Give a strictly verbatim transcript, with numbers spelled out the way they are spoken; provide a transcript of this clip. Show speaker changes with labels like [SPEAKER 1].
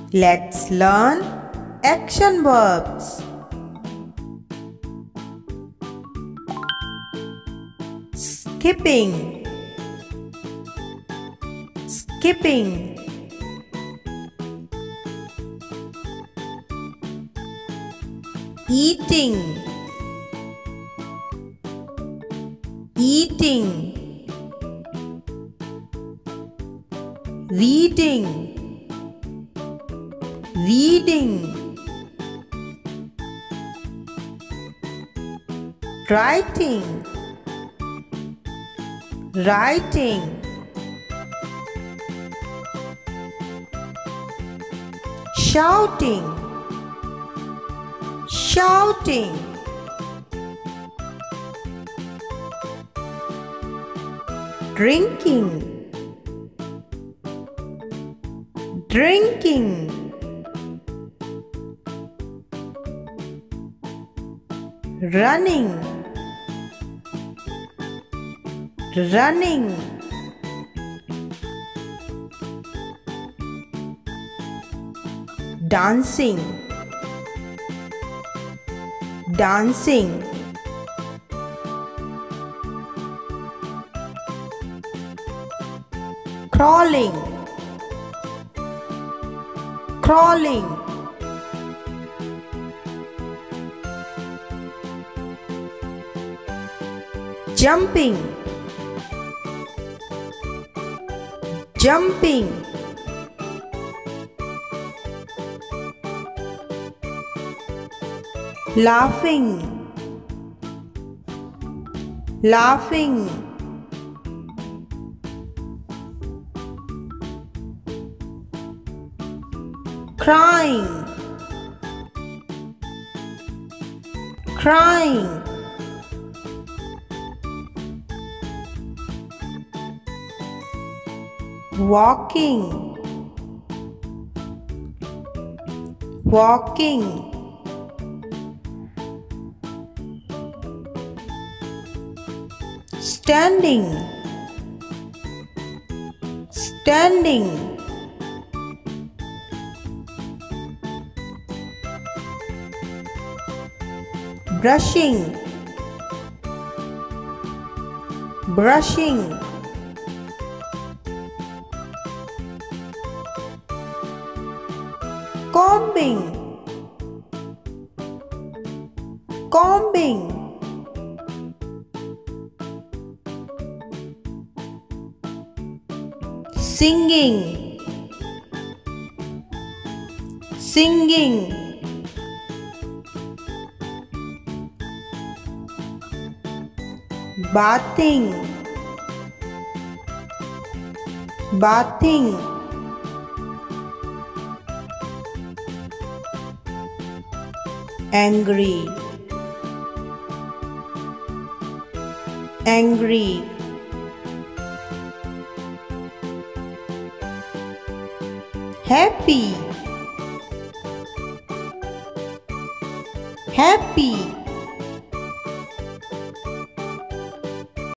[SPEAKER 1] Let's learn action verbs. Skipping, skipping. Eating, eating. Reading, reading. Writing, writing. Shouting, shouting. Drinking, drinking. Running, running. Dancing, dancing. Crawling, crawling. Jumping, jumping. Laughing, laughing. Crying, crying. Walking, walking. Standing, standing. Brushing, brushing. Combing, combing. Singing, singing. Bathing, bathing. Angry, angry. Happy, happy.